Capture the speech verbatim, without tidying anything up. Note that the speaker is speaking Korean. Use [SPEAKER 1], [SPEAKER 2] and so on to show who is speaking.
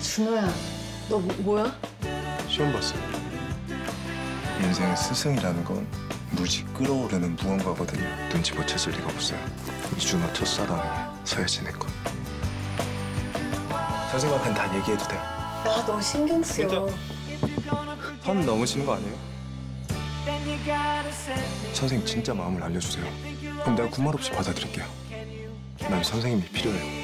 [SPEAKER 1] 준호야, 너 뭐, 뭐야?
[SPEAKER 2] 시험 봤어요. 인생의 스승이라는 건 무지 끓어오르는 무언가거든요. 눈치 못 챘을 리가 없어요. 이준호 첫사랑에 서예진의 건. 선생님한테는 다 얘기해도 돼요.
[SPEAKER 1] 나 너 신경 쓰여.
[SPEAKER 2] 선 넘으시는 거 아니에요? 선생님 진짜 마음을 알려주세요. 그럼 내가 군말 없이 받아들일게요. 난 선생님이 필요해요.